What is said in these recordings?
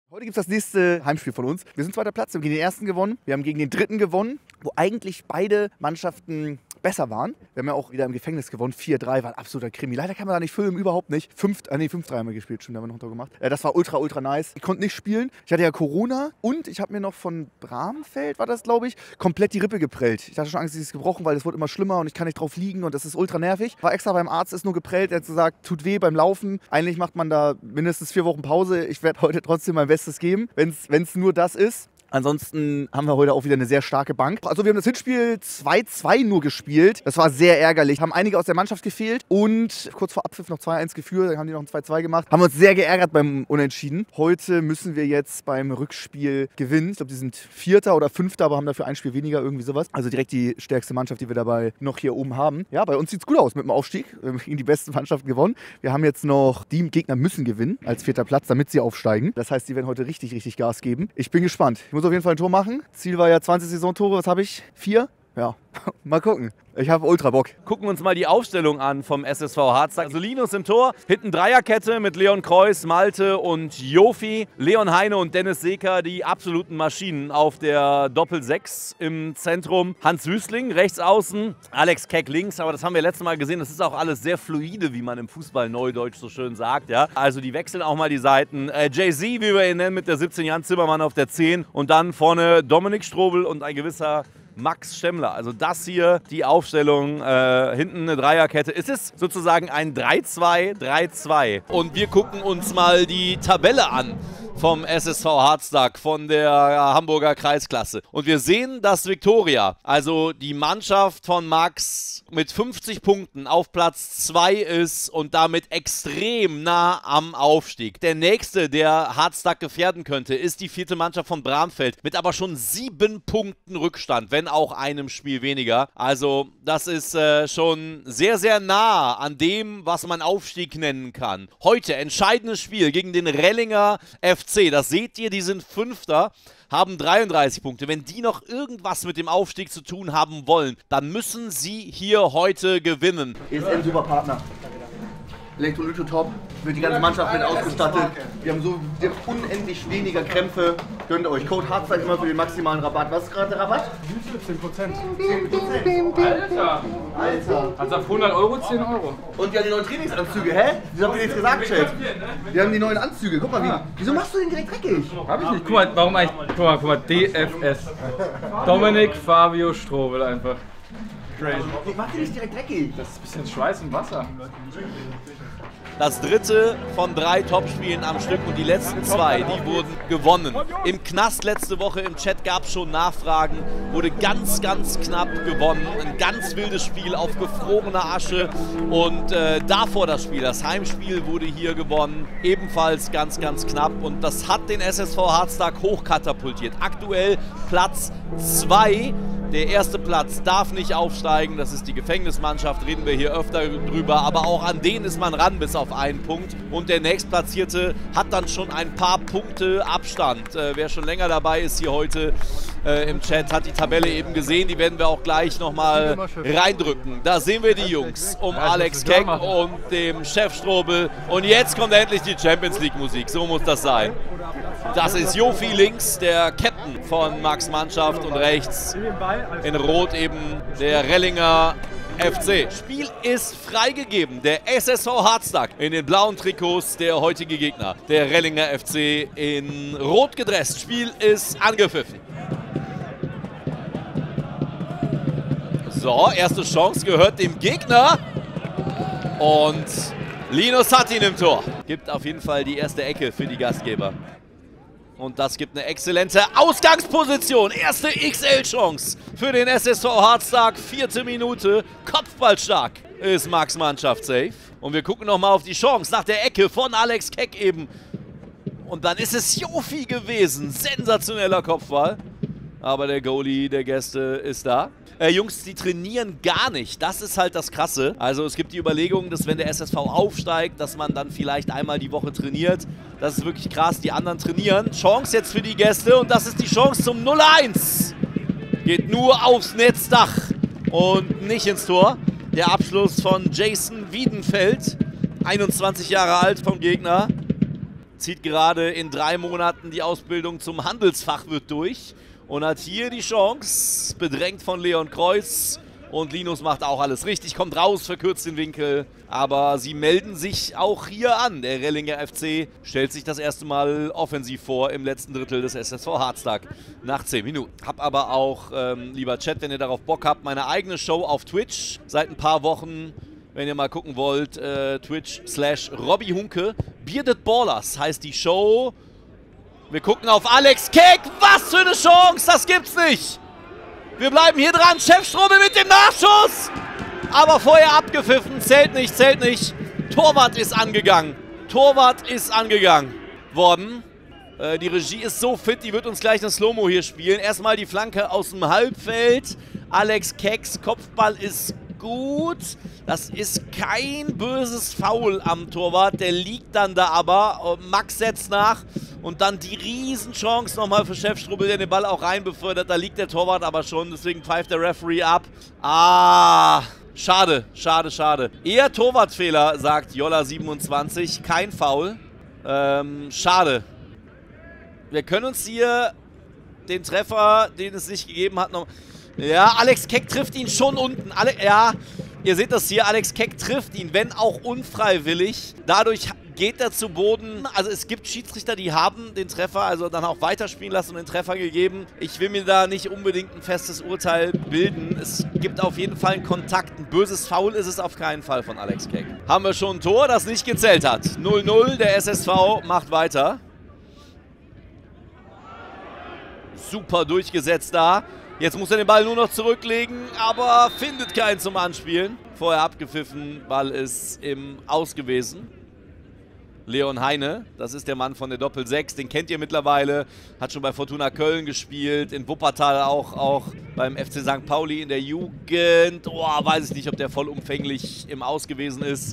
Heute gibt es das nächste Heimspiel von uns. Wir sind zweiter Platz, wir haben gegen den ersten gewonnen, wir haben gegen den dritten gewonnen, wo eigentlich beide Mannschaften besser waren. Wir haben ja auch wieder im Gefängnis gewonnen, 4-3, war ein absoluter Krimi. Leider kann man da nicht filmen, überhaupt nicht. 5-3 haben wir gespielt, stimmt, da haben wir noch gemacht. Das war ultra nice. Ich konnte nicht spielen, ich hatte ja Corona und ich habe mir noch von Bramfeld, war das glaube ich, komplett die Rippe geprellt. Ich hatte schon Angst, sie ist gebrochen, weil es wird immer schlimmer und ich kann nicht drauf liegen und das ist ultra nervig. War extra beim Arzt, ist nur geprellt, er hat gesagt, tut weh beim Laufen. Eigentlich macht man da mindestens 4 Wochen Pause. Ich werde heute trotzdem mein Bestes geben, wenn es nur das ist. Ansonsten haben wir heute auch wieder eine sehr starke Bank. Also wir haben das Hinspiel 2-2 nur gespielt. Das war sehr ärgerlich. Haben einige aus der Mannschaft gefehlt und kurz vor Abpfiff noch 2-1 geführt. Dann haben die noch ein 2-2 gemacht. Haben uns sehr geärgert beim Unentschieden. Heute müssen wir jetzt beim Rückspiel gewinnen. Ich glaube, die sind Vierter oder Fünfter, aber haben dafür ein Spiel weniger, irgendwie sowas. Also direkt die stärkste Mannschaft, die wir dabei noch hier oben haben. Ja, bei uns sieht es gut aus mit dem Aufstieg. Wir haben gegen die besten Mannschaften gewonnen. Wir haben jetzt noch, die Gegner müssen gewinnen als 4. Platz, damit sie aufsteigen. Das heißt, die werden heute richtig Gas geben. Ich bin gespannt. Ich muss auf jeden Fall ein Tor machen. Ziel war ja 20 Saisontore. Was habe ich? 4? Ja, mal gucken. Ich habe ultra Bock. Gucken wir uns mal die Aufstellung an vom SSV Harzdag. Also Linus im Tor, hinten Dreierkette mit Leon Kreuz, Malte und Jofi. Leon Heine und Dennis Seeker, die absoluten Maschinen auf der Doppel-6 im Zentrum. Hans Wüstling rechts außen, Alex Keck links. Aber das haben wir letztes Mal gesehen, das ist auch alles sehr fluide, wie man im Fußball neudeutsch so schön sagt. Ja? Also die wechseln auch mal die Seiten. Jay-Z, wie wir ihn nennen, mit der 17 Jan Zimmermann auf der 10. Und dann vorne Dominik Strobel und ein gewisser Max Stemmler. Also das hier, die Aufstellung, hinten eine Dreierkette. Es ist sozusagen ein 3-2-3-2. Und wir gucken uns mal die Tabelle an vom SSV Harzdag, von der Hamburger Kreisklasse. Und wir sehen, dass Viktoria, also die Mannschaft von Max, mit 50 Punkten auf Platz 2 ist und damit extrem nah am Aufstieg. Der nächste, der Harzdag gefährden könnte, ist die 4. Mannschaft von Bramfeld mit aber schon 7 Punkten Rückstand, wenn auch einem Spiel weniger. Also das ist schon sehr nah an dem, was man Aufstieg nennen kann. Heute entscheidendes Spiel gegen den Rellinger FC. Das seht ihr, die sind 5. haben 33 Punkte. Wenn die noch irgendwas mit dem Aufstieg zu tun haben wollen, dann müssen sie hier heute gewinnen. ESM super Partner. Elektrolyte top, wird die ganze Mannschaft mit ausgestattet. Wir haben unendlich weniger Krämpfe. Gönnt euch. Code Harzdag immer für den maximalen Rabatt. Was ist gerade der Rabatt? 10%. Alter! Also auf 100 Euro 10 Euro. Und wir haben die neuen Trainingsanzüge, hä? Wieso habt ihr nichts gesagt, Chat? Wir haben die neuen Anzüge. Guck mal, wieso machst du den direkt dreckig? Hab ich nicht. Guck mal, warum eigentlich? Guck mal, DFS. Dominik Fabio Strobel einfach. Crazy. Ich mach den nicht direkt dreckig. Das ist ein bisschen Schweiß und Wasser. Das dritte von 3 Topspielen am Stück und die letzten 2, die wurden gewonnen. Im Knast letzte Woche im Chat gab es schon Nachfragen, wurde ganz knapp gewonnen. Ein ganz wildes Spiel auf gefrorener Asche und davor das Spiel, das Heimspiel wurde hier gewonnen, ebenfalls ganz knapp und das hat den SSV Harzdag hochkatapultiert. Aktuell Platz 2. Der erste Platz darf nicht aufsteigen, das ist die Gefängnismannschaft, reden wir hier öfter drüber, aber auch an denen ist man ran bis auf einen Punkt. Und der Nächstplatzierte hat dann schon ein paar Punkte Abstand. Wer schon länger dabei ist hier heute im Chat, hat die Tabelle eben gesehen, die werden wir auch gleich nochmal reindrücken. Da sehen wir die Jungs um Alex Keck und dem Chef Strobel. Und jetzt kommt endlich die Champions League Musik, so muss das sein. Das ist Jofi links, der Captain von Max Mannschaft, und rechts in Rot eben der Rellinger FC. Spiel ist freigegeben. Der SSV Harzdag in den blauen Trikots, der heutige Gegner. Der Rellinger FC in Rot gedresst. Spiel ist angepfiffen. So, erste Chance gehört dem Gegner. Und Linus hat ihn im Tor. Gibt auf jeden Fall die erste Ecke für die Gastgeber. Und das gibt eine exzellente Ausgangsposition. Erste XL-Chance für den SSV Harzdag. 4. Minute. Kopfballstark ist Max Mannschaft safe. Und wir gucken nochmal auf die Chance nach der Ecke von Alex Keck eben. Und dann ist es Jofi gewesen. Sensationeller Kopfball. Aber der Goalie der Gäste ist da. Jungs, die trainieren gar nicht. Das ist halt das Krasse. Also es gibt die Überlegung, dass wenn der SSV aufsteigt, dass man dann vielleicht einmal die Woche trainiert. Das ist wirklich krass. Die anderen trainieren. Chance jetzt für die Gäste und das ist die Chance zum 0-1. Geht nur aufs Netzdach und nicht ins Tor. Der Abschluss von Jason Wiedenfeld, 21 Jahre alt vom Gegner. zieht gerade in 3 Monaten die Ausbildung zum Handelsfachwirt durch und hat hier die Chance, bedrängt von Leon Kreuz. Und Linus macht auch alles richtig, kommt raus, verkürzt den Winkel. Aber sie melden sich auch hier an. Der Rellinger FC stellt sich das erste Mal offensiv vor im letzten Drittel des SSV Harztag nach 10 Minuten. Hab aber auch, lieber Chat, wenn ihr darauf Bock habt, meine eigene Show auf Twitch seit ein paar Wochen. Wenn ihr mal gucken wollt, Twitch/RobbyHunke. Bearded Ballers heißt die Show. Wir gucken auf Alex Keck. Was für eine Chance, das gibt's nicht. Wir bleiben hier dran. Chefstrobel mit dem Nachschuss. Aber vorher abgepfiffen. Zählt nicht, zählt nicht. Torwart ist angegangen. Torwart ist angegangen worden. Die Regie ist so fit, die wird uns gleich eine Slow-Mo hier spielen. Erstmal die Flanke aus dem Halbfeld. Alex Kecks Kopfball ist gut. Das ist kein böses Foul am Torwart. Der liegt dann da aber. Max setzt nach. Und dann die Riesenchance nochmal für Chefstrubel, der den Ball auch rein befördert. Da liegt der Torwart aber schon. Deswegen pfeift der Referee ab. Ah, schade, schade, schade. Eher Torwartfehler, sagt Jolla27. Kein Foul. Schade. Wir können uns hier den Treffer, den es nicht gegeben hat, noch... Ja, Alex Keck trifft ihn schon unten. Ja, ihr seht das hier, Alex Keck trifft ihn, wenn auch unfreiwillig. Dadurch geht er zu Boden. Also es gibt Schiedsrichter, die haben den Treffer, also dann auch weiterspielen lassen und den Treffer gegeben. Ich will mir da nicht unbedingt ein festes Urteil bilden. Es gibt auf jeden Fall einen Kontakt. Ein böses Foul ist es auf keinen Fall von Alex Keck. Haben wir schon ein Tor, das nicht gezählt hat. 0-0, der SSV macht weiter. Super durchgesetzt da. Jetzt muss er den Ball nur noch zurücklegen, aber findet keinen zum Anspielen. Vorher abgepfiffen, Ball ist im Aus gewesen. Leon Heine, das ist der Mann von der Doppel-6, den kennt ihr mittlerweile. Hat schon bei Fortuna Köln gespielt, in Wuppertal auch beim FC St. Pauli in der Jugend. Oh, weiß ich nicht, ob der vollumfänglich im Aus gewesen ist.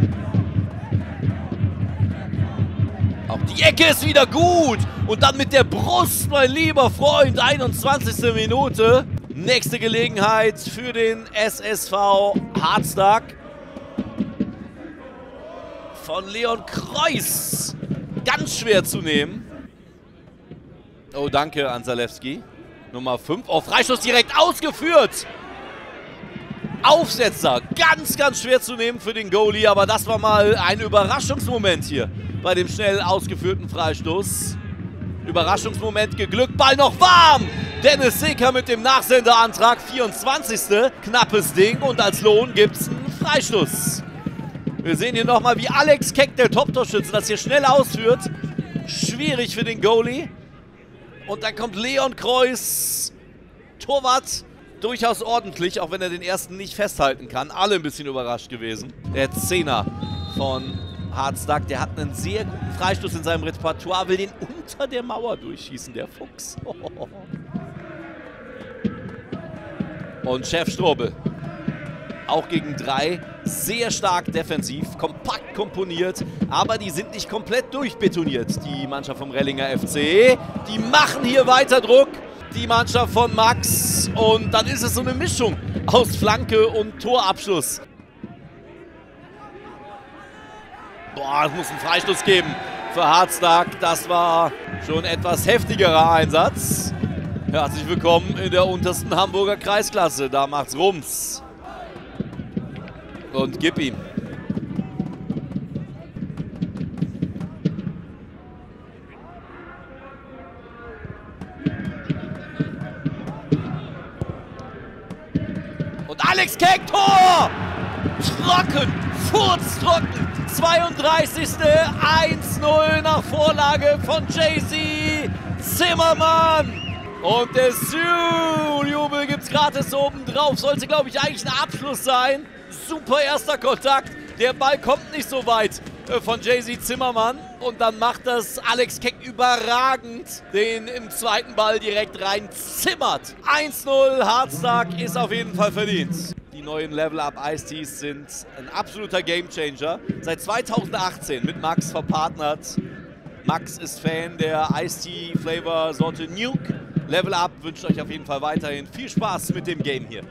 Auch die Ecke ist wieder gut. Und dann mit der Brust, mein lieber Freund. 21. Minute. Nächste Gelegenheit für den SSV Harztag. Von Leon Kreuz. Ganz schwer zu nehmen. Oh, danke an Zalewski. Nummer 5. Oh, Freistoß direkt ausgeführt. Aufsetzer. Ganz, ganz schwer zu nehmen für den Goalie. Aber das war mal ein Überraschungsmoment hier bei dem schnell ausgeführten Freistoß. Überraschungsmoment geglückt, Ball noch warm. Dennis Seeker mit dem Nachsenderantrag, 24. Knappes Ding und als Lohn gibt es einen Freistoß. Wir sehen hier nochmal, wie Alex Keck, der Top-Torschütze, das hier schnell ausführt. Schwierig für den Goalie. Und dann kommt Leon Kreuz, Torwart, durchaus ordentlich, auch wenn er den ersten nicht festhalten kann. Alle ein bisschen überrascht gewesen. Der Zehner von Harztag, der hat einen sehr guten Freistoß in seinem Repertoire, will den unter der Mauer durchschießen, der Fuchs. Und Chef Strobel, auch gegen 3, sehr stark defensiv, kompakt komponiert, aber die sind nicht komplett durchbetoniert, die Mannschaft vom Rellinger FC. Die machen hier weiter Druck, die Mannschaft von Max, und dann ist es so eine Mischung aus Flanke und Torabschluss. Boah, es muss einen Freistoß geben für Harztag. Das war schon etwas heftigerer Einsatz. Herzlich willkommen in der untersten Hamburger Kreisklasse. Da macht's Rums. Und gib ihm. Und Alex Keck, Tor! Trocken, furztrocken. 32. 1-0 nach Vorlage von JC Zimmermann. Und der Jubel gibt es gratis oben drauf. Sollte, glaube ich, eigentlich ein Abschluss sein. Super erster Kontakt. Der Ball kommt nicht so weit von JC Zimmermann. Und dann macht das Alex Keck überragend. Den im zweiten Ball direkt rein zimmert. 1-0, Harztag ist auf jeden Fall verdient. Die neuen Level-Up-Ice-Teas sind ein absoluter Gamechanger. Seit 2018 mit Max verpartnert. Max ist Fan der Ice-Tea-Flavor-Sorte Nuke. Level Up wünscht euch auf jeden Fall weiterhin viel Spaß mit dem Game hier.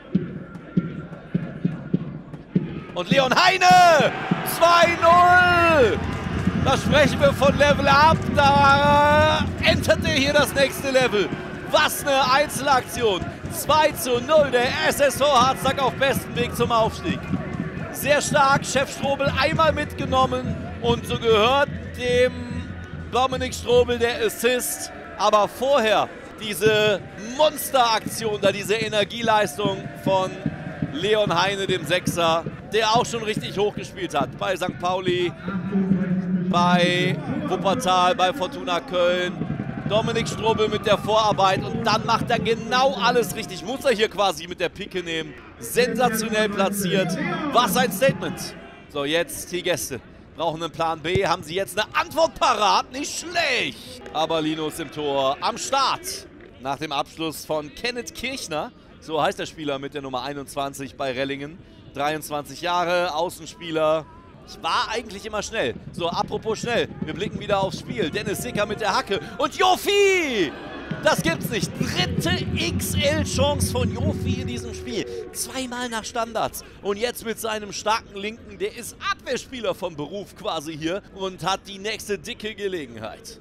Und Leon Heine! 2-0! Da sprechen wir von Level Up. Da entert er hier das nächste Level. Was eine Einzelaktion. 2:0. Der SSV Harzak auf bestem Weg zum Aufstieg. Sehr stark. Chef Strobel einmal mitgenommen. Und so gehört dem Dominik Strobel der Assist. Aber vorher diese Monsteraktion, da diese Energieleistung von Leon Heine, dem Sechser, der auch schon richtig hochgespielt hat. Bei St. Pauli, bei Wuppertal, bei Fortuna Köln. Dominik Strobel mit der Vorarbeit und dann macht er genau alles richtig. Muss er hier quasi mit der Pike nehmen. Sensationell platziert. Was ein Statement. So, jetzt die Gäste. Brauchen einen Plan B. Haben sie jetzt eine Antwort parat? Nicht schlecht. Aber Linus im Tor am Start. Nach dem Abschluss von Kenneth Kirchner. So heißt der Spieler mit der Nummer 21 bei Rellingen. 23 Jahre, Außenspieler. Ich war eigentlich immer schnell. So, apropos schnell. Wir blicken wieder aufs Spiel. Dennis Sicker mit der Hacke. Und Jofi! Das gibt's nicht. Dritte XL-Chance von Jofi in diesem Spiel. Zweimal nach Standards. Und jetzt mit seinem starken Linken. Der ist Abwehrspieler vom Beruf quasi hier. Und hat die nächste dicke Gelegenheit.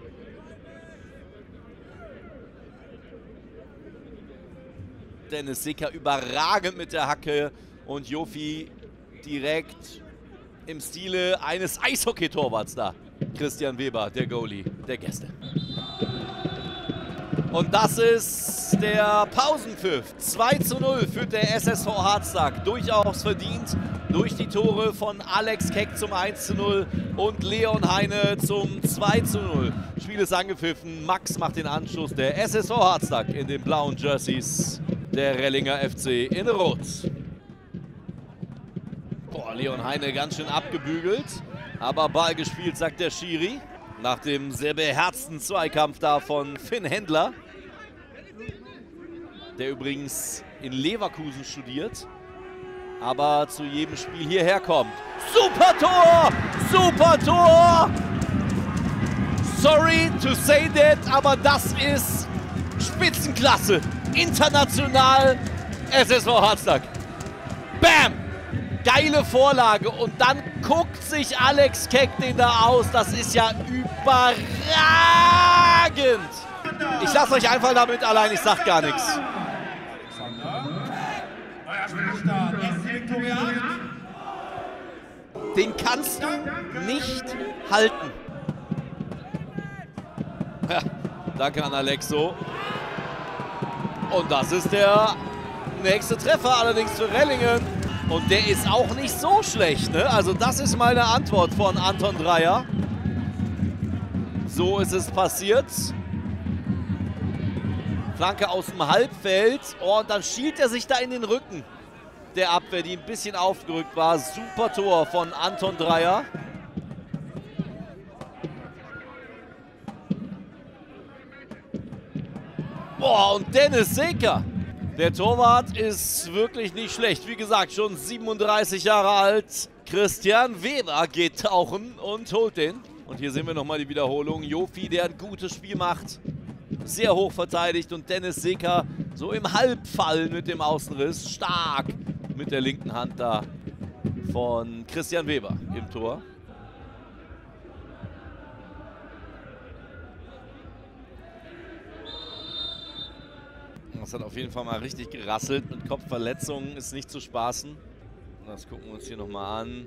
Dennis Sicker überragend mit der Hacke. Und Jofi direkt im Stile eines Eishockey-Torwarts da. Christian Weber, der Goalie der Gäste. Und das ist der Pausenpfiff. 2:0 führt der SSV Harzak. Durchaus verdient durch die Tore von Alex Keck zum 1:0 und Leon Heine zum 2:0. Spiel ist angepfiffen. Max macht den Anschluss. Der SSV Harzak in den blauen Jerseys. Der Rellinger FC in Rot. Boah, Leon Heine ganz schön abgebügelt. Aber Ball gespielt, sagt der Schiri. Nach dem sehr beherzten Zweikampf da von Finn Händler. Der übrigens in Leverkusen studiert. Aber zu jedem Spiel hierher kommt. Super Tor! Super Tor! Sorry to say that, aber das ist Spitzenklasse. International SSV Harzak. Bam! Geile Vorlage und dann guckt sich Alex Keck den da aus. Das ist ja überragend. Ich lasse euch einfach damit allein, ich sag gar nichts. Den kannst du nicht halten. Ja, danke an Alexo. Und das ist der nächste Treffer, allerdings für Rellingen. Und der ist auch nicht so schlecht, ne? Also das ist meine Antwort von Anton Dreier. So ist es passiert. Flanke aus dem Halbfeld. Oh, und dann schielt er sich da in den Rücken der Abwehr, die ein bisschen aufgerückt war. Super Tor von Anton Dreier. Boah, und Dennis Seker. Der Torwart ist wirklich nicht schlecht. Wie gesagt, schon 37 Jahre alt. Christian Weber geht tauchen und holt den. Und hier sehen wir nochmal die Wiederholung. Jofi, der ein gutes Spiel macht. Sehr hoch verteidigt. Und Dennis Seker so im Halbfall mit dem Außenriss. Stark mit der linken Hand da von Christian Weber im Tor. Das hat auf jeden Fall mal richtig gerasselt. Mit Kopfverletzungen ist nicht zu spaßen. Das gucken wir uns hier nochmal an.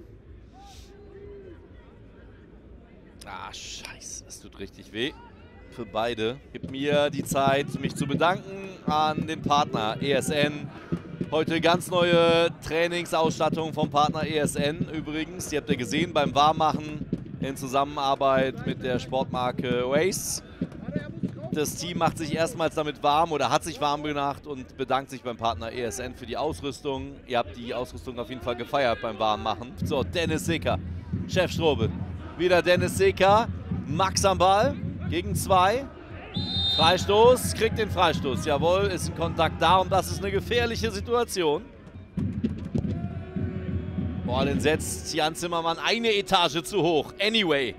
Ah, scheiße. Es tut richtig weh. Für beide. Gib mir die Zeit, mich zu bedanken an den Partner ESN. Heute ganz neue Trainingsausstattung vom Partner ESN übrigens. Die habt ihr gesehen beim Warmmachen in Zusammenarbeit mit der Sportmarke Waze. Das Team macht sich erstmals damit warm oder hat sich warm gemacht und bedankt sich beim Partner ESN für die Ausrüstung. Ihr habt die Ausrüstung auf jeden Fall gefeiert beim Warmmachen. So, Dennis Seker, Chef Strobel. Wieder Dennis Seker, Max am Ball, gegen 2. Freistoß, kriegt den Freistoß. Jawohl, ist ein Kontakt da und das ist eine gefährliche Situation. Boah, den setzt Jan Zimmermann eine Etage zu hoch. Anyway.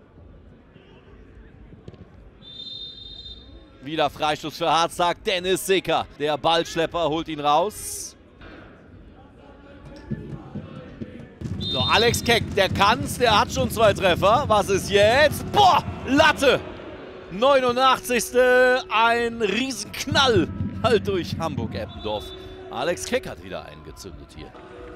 Wieder Freistoß für Harzak, Dennis Seker. Der Ballschlepper holt ihn raus. So, Alex Keck, der kann's, der hat schon 2 Treffer. Was ist jetzt? Boah, Latte! 89. Ein Riesenknall halt durch Hamburg-Eppendorf. Alex Keck hat wieder eingezündet hier.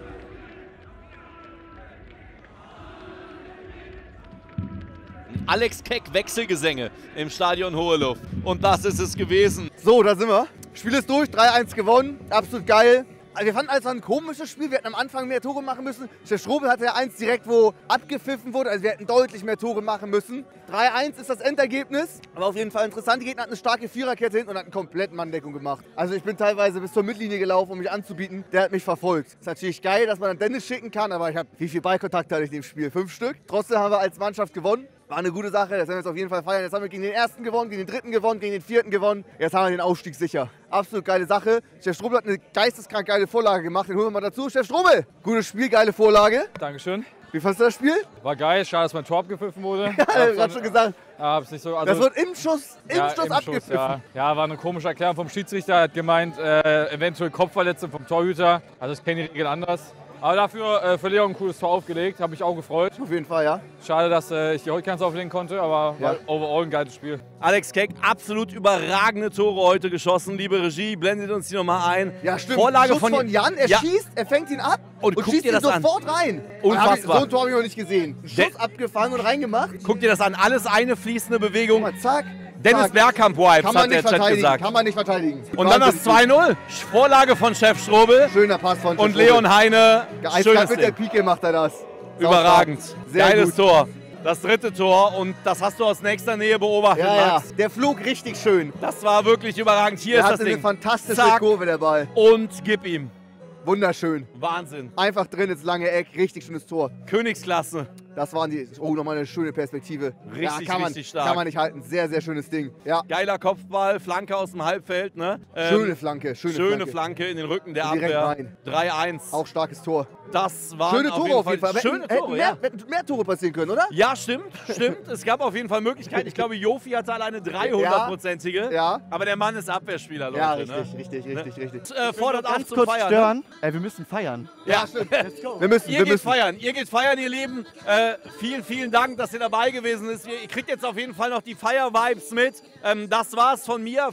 Alex Keck, Wechselgesänge im Stadion Hohe Luft. Und das ist es gewesen. So, da sind wir. Spiel ist durch, 3-1 gewonnen. Absolut geil. Also wir fanden es ein komisches Spiel. Wir hätten am Anfang mehr Tore machen müssen. Der Strobel hatte ja eins direkt, wo abgepfiffen wurde. Also wir hätten deutlich mehr Tore machen müssen. 3-1 ist das Endergebnis. Aber auf jeden Fall interessant. Die Gegner hatten eine starke Viererkette hinten und hatten komplett Manndeckung gemacht. Also ich bin teilweise bis zur Mittellinie gelaufen, um mich anzubieten. Der hat mich verfolgt. Ist natürlich geil, dass man dann Dennis schicken kann. Aber ich habe, wie viel Ballkontakt hatte ich in dem Spiel? 5 Stück. Trotzdem haben wir als Mannschaft gewonnen. War eine gute Sache, das werden wir jetzt auf jeden Fall feiern. Jetzt haben wir gegen den ersten gewonnen, gegen den dritten gewonnen, gegen den vierten gewonnen. Jetzt haben wir den Aufstieg sicher. Absolut geile Sache. Chef Strobel hat eine geisteskrank geile Vorlage gemacht. Den holen wir mal dazu. Chef Strobel, gutes Spiel, geile Vorlage. Dankeschön. Wie fandest du das Spiel? War geil, schade, dass mein Tor abgepfiffen wurde. Ja, gerade schon gesagt. Hab's nicht so, also, Das wird im Schuss abgepfiffen. Ja, war eine komische Erklärung vom Schiedsrichter. Er hat gemeint, eventuell Kopfverletzung vom Torhüter. Also ich kenne die Regeln anders. Aber dafür für Leon ein cooles Tor aufgelegt, habe mich auch gefreut. Auf jeden Fall, ja. Schade, dass ich die heute keins auflegen konnte, aber war overall ein geiles Spiel. Alex Keck, absolut überragende Tore heute geschossen. Liebe Regie, blendet uns die nochmal ein. Ja, stimmt. Vorlage Schuss von Jan, er Ja. schießt, er fängt ihn ab Und und guck schießt dir ihn das an. sofort rein. Unfassbar. So ein Tor habe ich noch nicht gesehen. Ein Schuss abgefangen und reingemacht. Guck dir das an, alles eine fließende Bewegung. Guck mal, zack. Dennis zack. Bergkamp-Vibes, Kann man hat der nicht Chat verteidigen, gesagt. kann man nicht verteidigen. Und dann das Wahnsinnig. 2-0. Vorlage von Chef Strobel. Schöner Pass von Und Chef Strobel. Leon Heine, Eiskalt schönes mit der Ding. Pike macht er das. Überragend. Sehr Geiles gut. Tor. Das 3. Tor und das hast du aus nächster Nähe beobachtet, Ja, ja. Max. Der flog richtig schön. Das war wirklich überragend. Hier Er ist das hatte eine Ding. fantastische Zack. Kurve, der Ball. Und gib ihm. Wunderschön. Wahnsinn. Einfach drin ins lange Eck. Richtig schönes Tor. Königsklasse. Das waren die. Oh, nochmal eine schöne Perspektive. Richtig, kann man, richtig stark. Kann man nicht halten. Sehr, sehr schönes Ding. Ja. Geiler Kopfball, Flanke aus dem Halbfeld. Ne? Schöne Flanke. Schöne Flanke in den Rücken der Und direkt Abwehr. rein. 3-1. Auch starkes Tor. Das waren Schöne Tore auf jeden Fall. Schöne Hätten Tore, ja. mehr Tore passieren können, oder? Ja, stimmt. Es gab auf jeden Fall Möglichkeiten. Ich glaube, Jofi hatte alleine 300-prozentige. Ja. Aber der Mann ist Abwehrspieler, Leute. Ja, ne? richtig. Fordert auf Ganz zum kurz Feiern. stören. Wir müssen feiern. Ja, stimmt. Wir Ihr müssen. geht feiern, ihr Lieben. Vielen Dank, dass ihr dabei gewesen seid. Ihr kriegt jetzt auf jeden Fall noch die Feier-Vibes mit. Das war's von mir.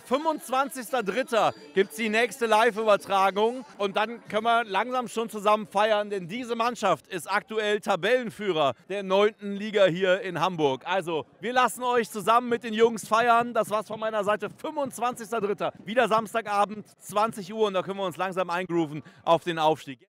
25.03. gibt es die nächste Live-Übertragung. Und dann können wir langsam schon zusammen feiern, denn diese Mannschaft ist aktuell Tabellenführer der 9. Liga hier in Hamburg. Also, wir lassen euch zusammen mit den Jungs feiern. Das war's von meiner Seite. 25.03. Wieder Samstagabend, 20 Uhr. Und da können wir uns langsam eingrooven auf den Aufstieg.